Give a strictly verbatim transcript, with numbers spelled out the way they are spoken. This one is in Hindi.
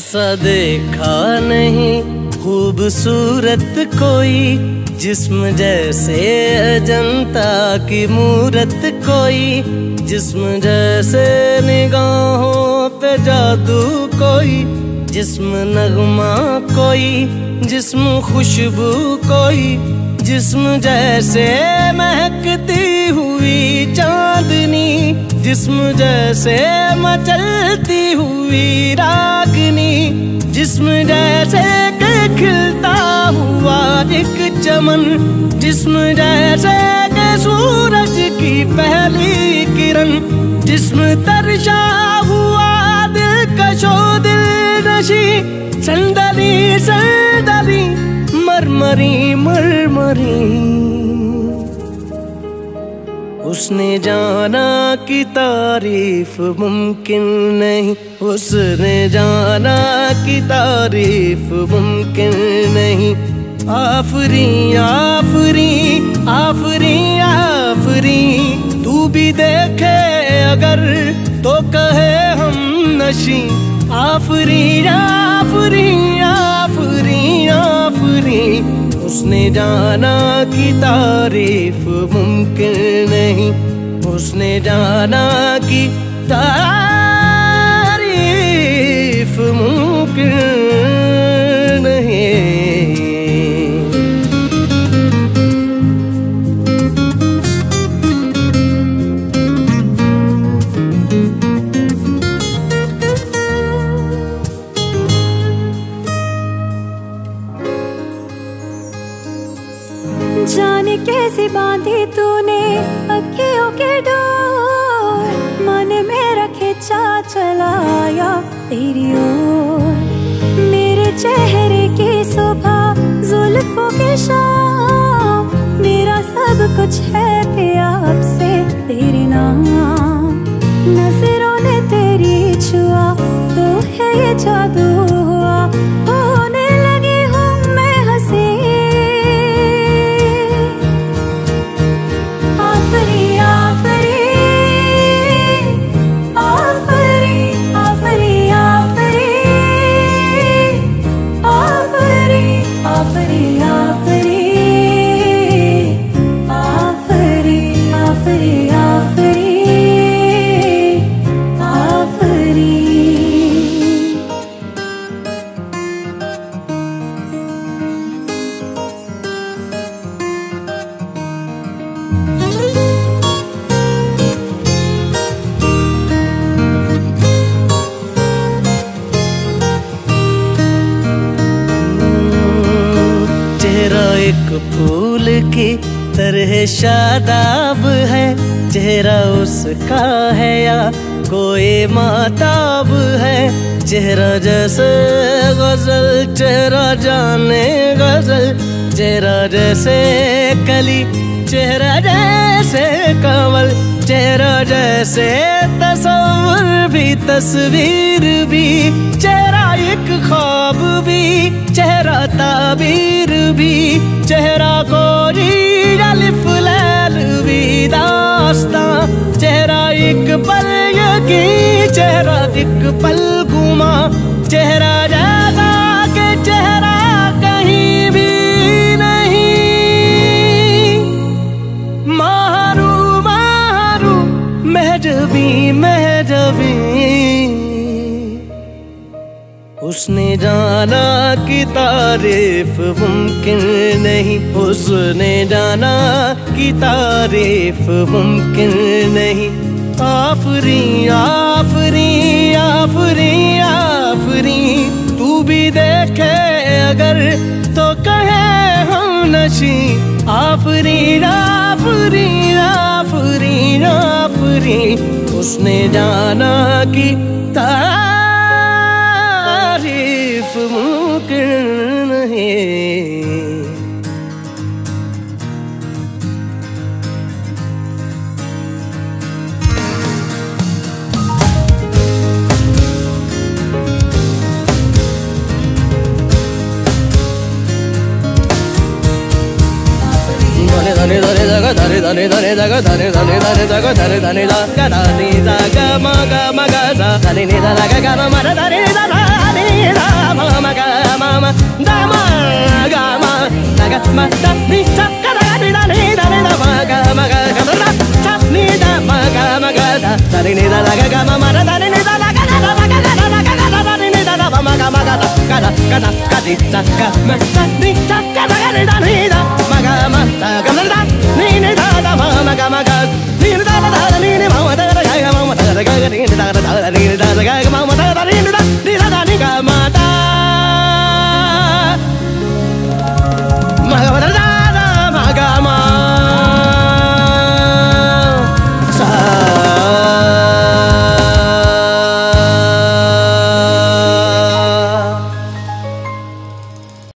ऐसा देखा नहीं खूबसूरत कोई, जिस्म जैसे अजंता की मूरत कोई, जिस्म जैसे निगाहों पे जादू कोई, जिस्म नगमा कोई, जिस्म खुशबू कोई, जिस्म जैसे महकती हुई चांदनी, जिस्म जैसे मचलती हुई रागनी, जिस्म जैसे के खिलता हुआ एक चमन, जिस्म जैसे के सूरज की पहली किरण, जिस्म तरशा हुआ दिलकशो दिल नशी, संदली संदली मरमरी मरमरी। उसने जाना कि तारीफ मुमकिन नहीं, उसने जाना कि तारीफ मुमकिन नहीं। आफरी आफरी आफरी आफरी, तू भी देखे अगर तो कहे हम नशी। आफरी आफरी आफरी आफरी, उसने जाना कि तारीफ मुमकिन नहीं, उसने जाना कि तारीफ मुमकिन नहीं। जाने कैसे बांधी तूने अखियों के डोर, मन मेरा खिंचा चलाया तेरी ओर। मेरे चेहरे की सुबह जुल्फों की शाम, मेरा सब कुछ है प्यार से तेरे नाम। नजरों ने तेरी छुआ तो है ये जादू हुआ, होने लगी हूँ मैं हंसी। एक फूल की तरह शादाब है, चेहरा उसका है या कोई माताब है। चेहरा जैसे गजल, चेहरा जाने गजल, चेहरा जैसे कली, चेहरा जैसे कमल, चेहरा जैसे तस्वीर भी तस्वीर भी, चेहरा एक ख्वाब भी, चेहरा ताबीर भी, चेहरा कोई अलिफ लैल भी दास्तां। चेहरा एक पल यकीन, चेहरा एक पल गुमा, चेहरा जैसा के चेहरा कहीं भी नहीं। मारू मारू महजबी महजबी, उसने जाना कि तारीफ मुमकिन नहीं, उसने जाना कि तारीफ मुमकिन नहीं। आफरी आफरी आफरी आफरी, तू भी देखे अगर तो कहे हम नशी। आफरी आफरी आफरी आफरी, उसने जाना कि तारीफ मुमकिन नहीं। धने धने धगा धने धने धने धगा धने धने धने धगा धने धने धगा धने धगा मगा मगा धने धने धगा गा मा धने धने धगा ni da ma ma ga ma ma da ma ga ma da ga ma da ni sa ga da ni da ni da ni da ma ga ma ga ga da sa ni da ma ga ma ga da da ni da la ga ga ma ma da da ni da la ga da la ga da la ga da da ni da da ma ga ma ga da ga da ga da ga di da ga ma da ni da